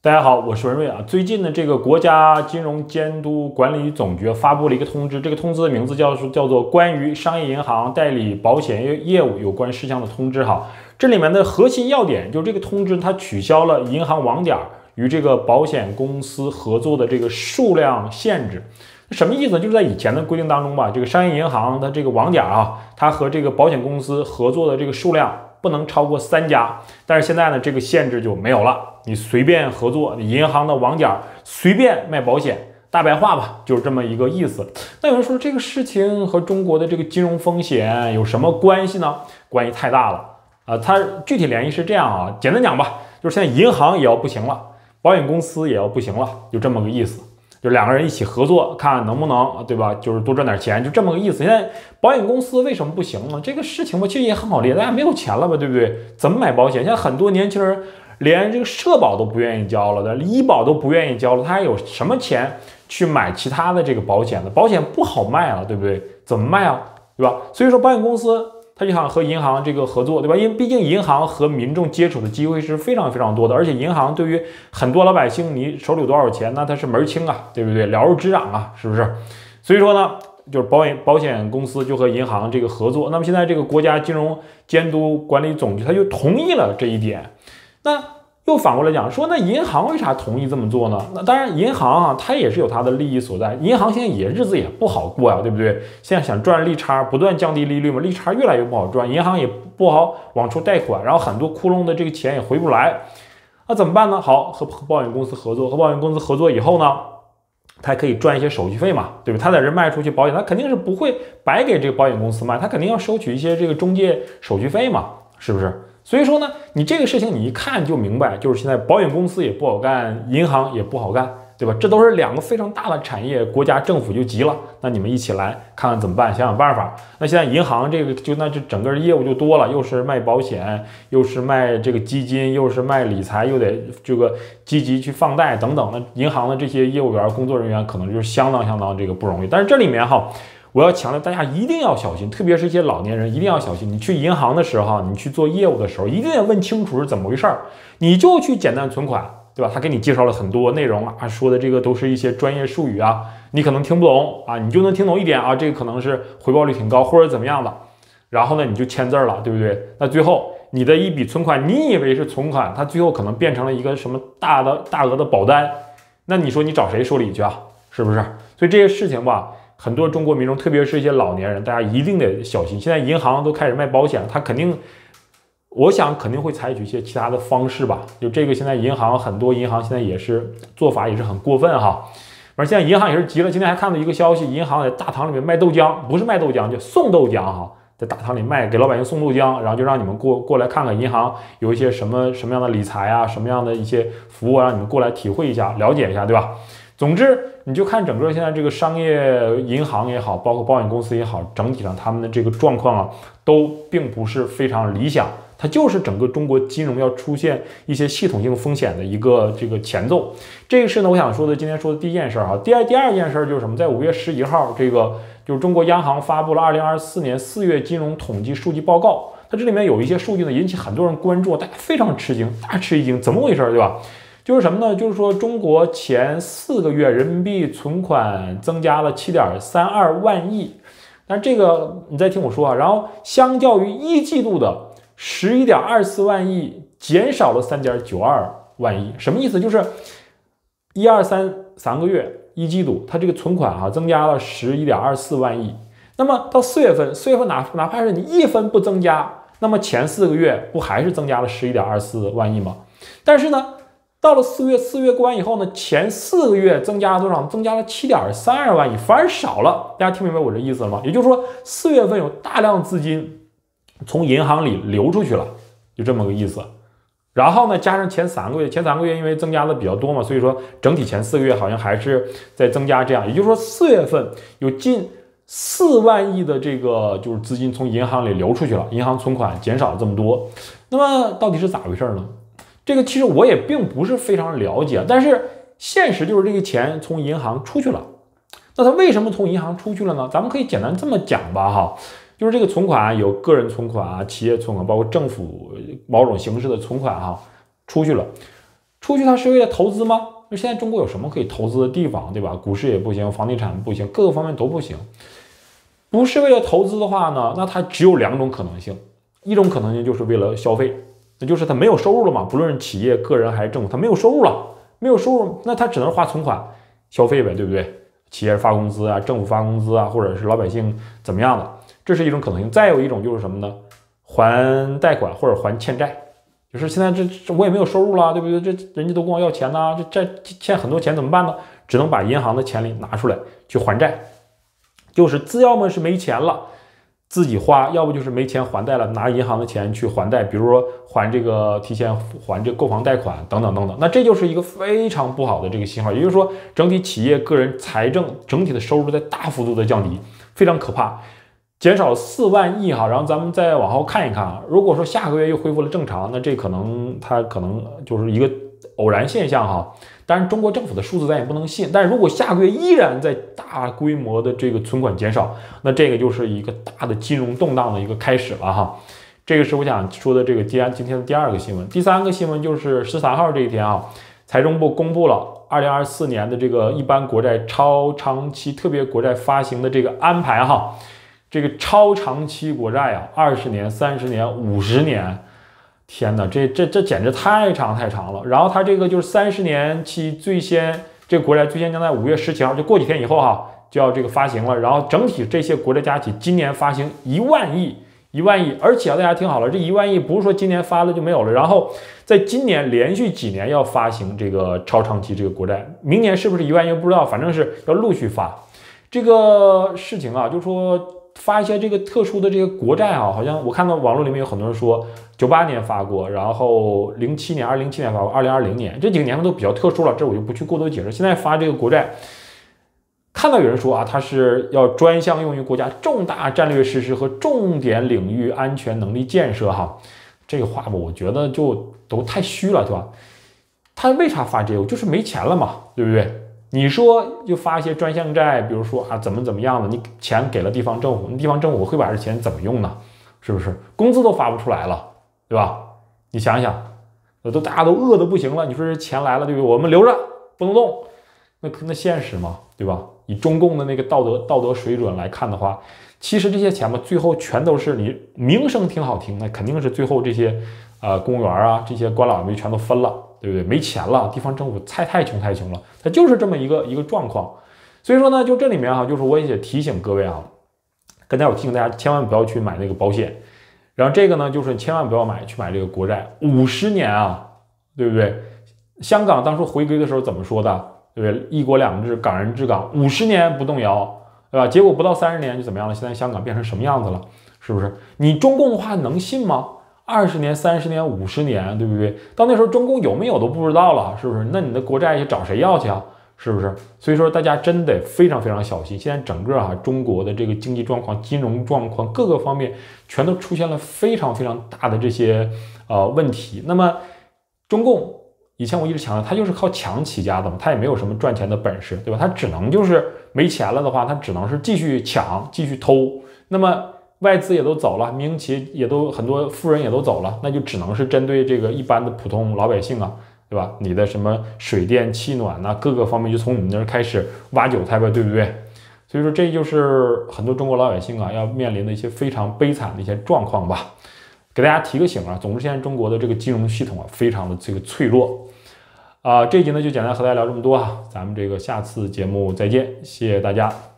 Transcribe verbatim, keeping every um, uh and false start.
大家好，我是文瑞啊。最近呢，这个国家金融监督管理总局发布了一个通知，这个通知的名字叫叫做《关于商业银行代理保险业务有关事项的通知》哈。这里面的核心要点就是这个通知它取消了银行网点与这个保险公司合作的这个数量限制。什么意思？就是在以前的规定当中吧，这个商业银行它这个网点啊，它和这个保险公司合作的这个数量不能超过三家。但是现在呢，这个限制就没有了，你随便合作，你银行的网点随便卖保险，大白话吧，就是这么一个意思。那有人说这个事情和中国的这个金融风险有什么关系呢？关系太大了啊、呃！它具体联系是这样啊，简单讲吧，就是现在银行也要不行了，保险公司也要不行了，就这么个意思。就两个人一起合作，看能不能，对吧？就是多赚点钱，就这么个意思。现在保险公司为什么不行呢？这个事情吧，其实也很好理解，大家没有钱了吧，对不对？怎么买保险？现在很多年轻人连这个社保都不愿意交了的，医保都不愿意交了，他还有什么钱去买其他的这个保险呢？保险不好卖了，对不对？怎么卖啊？对吧？所以说保险公司他就想和银行这个合作，对吧？因为毕竟银行和民众接触的机会是非常非常多的，而且银行对于很多老百姓，你手里有多少钱，那他是门儿清啊，对不对？了如指掌啊，是不是？所以说呢，就是保险保险公司就和银行这个合作。那么现在这个国家金融监督管理总局他就同意了这一点。那又反过来讲说，那银行为啥同意这么做呢？那当然，银行啊，它也是有它的利益所在。银行现在也日子也不好过呀，对不对？现在想赚利差，不断降低利率嘛，利差越来越不好赚，银行也不好往出贷款，然后很多窟窿的这个钱也回不来，那怎么办呢？好，和和保险公司合作，和保险公司合作以后呢，他还可以赚一些手续费嘛，对吧？他在这卖出去保险，他肯定是不会白给这个保险公司卖，他肯定要收取一些这个中介手续费嘛，是不是？所以说呢，你这个事情你一看就明白，就是现在保险公司也不好干，银行也不好干，对吧？这都是两个非常大的产业，国家政府就急了，那你们一起来看看怎么办，想想办法。那现在银行这个就那这整个业务就多了，又是卖保险，又是卖这个基金，又是卖理财，又得这个积极去放贷等等。那银行的这些业务员、工作人员可能就是相当相当这个不容易。但是这里面哈，我要强调，大家一定要小心，特別是一些老年人一定要小心。你去银行的时候，你去做业务的时候，一定要问清楚是怎么回事儿。你就去简单存款，对吧？他给你介绍了很多内容啊，说的这个都是一些专业术语啊，你可能听不懂啊，你就能听懂一点啊，这个可能是回报率挺高或者怎么样的。然后呢，你就签字了，对不对？那最后你的一笔存款，你以为是存款，它最后可能变成了一个什么大的大额的保单，那你说你找谁说理去啊？是不是？所以这些事情吧，很多中国民众，特别是一些老年人，大家一定得小心。现在银行都开始卖保险，他肯定，我想肯定会采取一些其他的方式吧。就这个，现在银行很多银行现在也是做法也是很过分哈。而现在银行也是急了，今天还看到一个消息，银行在大堂里面卖豆浆，不是卖豆浆，就送豆浆哈，在大堂里卖，给老百姓送豆浆，然后就让你们过过来看看银行有一些什么什么样的理财啊，什么样的一些服务，让你们过来体会一下，了解一下，对吧？总之，你就看整个现在这个商业银行也好，包括保险公司也好，整体上他们的这个状况啊，都并不是非常理想。它就是整个中国金融要出现一些系统性风险的一个这个前奏。这个是呢，我想说的，今天说的第一件事儿哈。第二第二件事儿就是什么？在五月十一号，这个就是中国央行发布了二零二四年四月金融统计数据报告。它这里面有一些数据呢，引起很多人关注，大家非常吃惊，大吃一惊，怎么回事，对吧？就是什么呢？就是说，中国前四个月人民币存款增加了七点三二万亿，但这个你再听我说啊，然后相较于一季度的十一点二四万亿，减少了三点九二万亿。什么意思？就是一二三三个月一季度，它这个存款哈、啊、增加了十一点二四万亿。那么到四月份，四月份哪哪怕是你一分不增加，那么前四个月不还是增加了十一点二四万亿吗？但是呢，到了四月，四月过完以后呢，前四个月增加了多少？增加了七点三二万亿，反而少了。大家听明白我这意思了吗？也就是说，四月份有大量资金从银行里流出去了，就这么个意思。然后呢，加上前三个月，前三个月因为增加的比较多嘛，所以说整体前四个月好像还是在增加。这样，也就是说，四月份有近四万亿的这个就是资金从银行里流出去了，银行存款减少了这么多。那么到底是咋回事呢？这个其实我也并不是非常了解，但是现实就是这个钱从银行出去了。那它为什么从银行出去了呢？咱们可以简单这么讲吧，哈，就是这个存款有个人存款啊、企业存款，包括政府某种形式的存款哈，出去了。 出去它是为了投资吗？那现在中国有什么可以投资的地方，对吧？股市也不行，房地产不行，各个方面都不行。不是为了投资的话呢，那它只有两种可能性，一种可能性就是为了消费，那就是它没有收入了嘛，不论是企业、个人还是政府，它没有收入了，没有收入，那它只能花存款消费呗，对不对？企业发工资啊，政府发工资啊，或者是老百姓怎么样的，这是一种可能性。再有一种就是什么呢？还贷款或者还欠债。就是现在这这我也没有收入了，对不对？这人家都跟我要钱呢，这债欠很多钱怎么办呢？只能把银行的钱里拿出来去还债，就是自要么是没钱了自己花，要不就是没钱还贷了，拿银行的钱去还贷，比如说还这个提前还这个购房贷款等等等等。那这就是一个非常不好的这个信号，也就是说整体企业个人财政整体的收入在大幅度的降低，非常可怕。减少四万亿哈，然后咱们再往后看一看啊。如果说下个月又恢复了正常，那这可能它可能就是一个偶然现象哈。当然，中国政府的数字咱也不能信。但是如果下个月依然在大规模的这个存款减少，那这个就是一个大的金融动荡的一个开始了哈。这个是我想说的这个第今天的第二个新闻。第三个新闻就是十三号这一天啊，财政部公布了二零二四年的这个一般国债超长期特别国债发行的这个安排哈。这个超长期国债啊，二十年、三十年、五十年，天哪，这这这简直太长太长了。然后它这个就是三十年期最先，这个国债最先将在五月十七号，就过几天以后哈，就要这个发行了。然后整体这些国债加起，今年发行一万亿，一万亿。而且大家听好了，这一万亿不是说今年发了就没有了，然后在今年连续几年要发行这个超长期这个国债，明年是不是一万亿不知道，反正是要陆续发。这个事情啊，就说。发一些这个特殊的这个国债啊，好像我看到网络里面有很多人说，九八年发过，然后零七年、二零零七年发过，二零二零年这几个年份都比较特殊了，这我就不去过多解释。现在发这个国债，看到有人说啊，它是要专项用于国家重大战略实施和重点领域安全能力建设哈，这个话吧，我觉得就都太虚了，对吧？他为啥发这个？就是没钱了嘛，对不对？你说就发一些专项债，比如说啊怎么怎么样的，你钱给了地方政府，那地方政府会把这钱怎么用呢？是不是？工资都发不出来了，对吧？你想想，都大家都饿得不行了，你说这钱来了，对不对？我们留着不能动，那那现实吗？对吧？以中共的那个道德道德水准来看的话，其实这些钱嘛，最后全都是你名声挺好听，那肯定是最后这些呃公务员啊这些官老爷们全都分了。对不对？没钱了，地方政府太太穷太穷了，它就是这么一个一个状况。所以说呢，就这里面哈，就是我也提醒各位啊，刚才我提醒大家千万不要去买那个保险，然后这个呢，就是千万不要买去买这个国债，五十年啊，对不对？香港当初回归的时候怎么说的？对不对？一国两制，港人治港，五十年不动摇，对吧？结果不到三十年就怎么样了？现在香港变成什么样子了？是不是？你中共的话能信吗？二十年、三十年、五十年，对不对？到那时候中共有没有都不知道了，是不是？那你的国债去找谁要去啊？是不是？所以说大家真得非常非常小心。现在整个啊中国的这个经济状况、金融状况各个方面全都出现了非常非常大的这些呃问题。那么中共以前我一直强调，它就是靠强起家的嘛，它也没有什么赚钱的本事，对吧？它只能就是没钱了的话，它只能是继续抢、继续偷。那么外资也都走了，民营企业也都很多富人也都走了，那就只能是针对这个一般的普通老百姓啊，对吧？你的什么水电气暖呐、啊，各个方面就从你们那儿开始挖韭菜呗，对不对？所以说这就是很多中国老百姓啊要面临的一些非常悲惨的一些状况吧。给大家提个醒啊，总之现在中国的这个金融系统啊非常的这个脆弱啊、呃。这一集呢就简单和大家聊这么多啊，咱们这个下次节目再见，谢谢大家。